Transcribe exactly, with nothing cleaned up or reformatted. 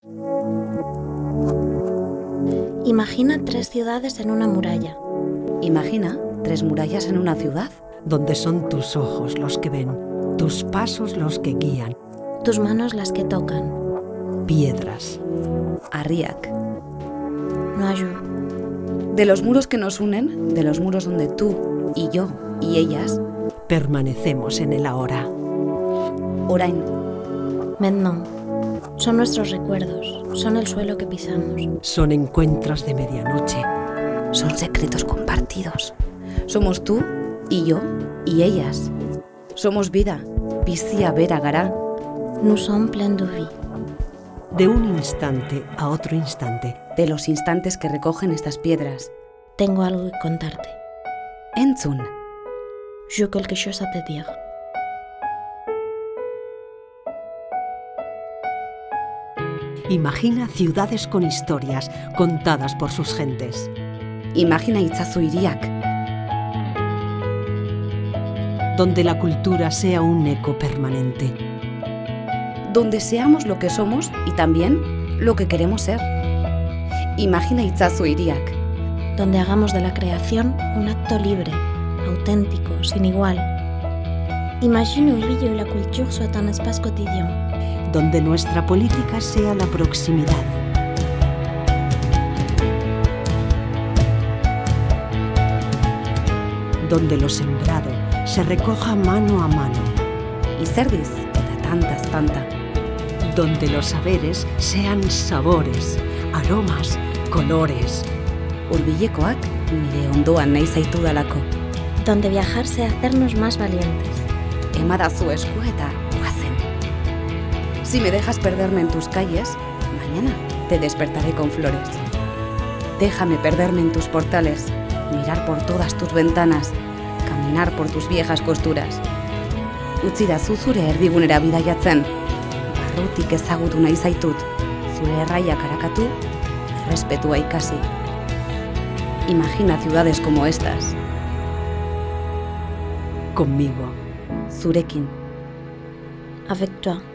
Imagina tres ciudades en una muralla. Imagina tres murallas en una ciudad. Donde son tus ojos los que ven, tus pasos los que guían. Tus manos las que tocan. Piedras. Arriac. Noyur. De los muros que nos unen, de los muros donde tú y yo y ellas permanecemos en el ahora. Orain. Maintenant. Son nuestros recuerdos, son el suelo que pisamos. Son encuentros de medianoche. Son secretos compartidos. Somos tú y yo y ellas. Somos vida. Bizia bera gara. Nous sommes pleins de vie. De un instante a otro instante. De los instantes que recogen estas piedras. Tengo algo que contarte. Entzun. J'ai quelque chose à te dire. Imagina ciudades con historias contadas por sus gentes. Imagina itzazu hiriak. Donde la cultura sea un eco permanente. Donde seamos lo que somos y también lo que queremos ser. Imagina itzazu hiriak. Donde hagamos de la creación un acto libre, auténtico, sin igual. Imagine où vie et la culture soit un espace quotidien. Donde nuestra política sea la proximidad. Donde lo sembrado se recoja mano a mano. Y zerdiz, eta tantas tanta. Donde los saberes sean sabores, aromas, colores. Hurbilekoak nire ondoan nahi zaitudalako. Donde viajar sea hacernos más valientes. Emadazu esku eta guazen. Si me dejas perderme en tus calles, mañana te despertaré con flores. Déjame perderme en tus portales, mirar por todas tus ventanas, caminar por tus viejas costuras. Utzidazu zure erdigunera bidaiatzen. Barrutik ezagutu nahi zaitut, zure erraiak arakatu, errespetua ikasi. Imagina ciudades como estas. Conmigo. Zurekin. Avec toi.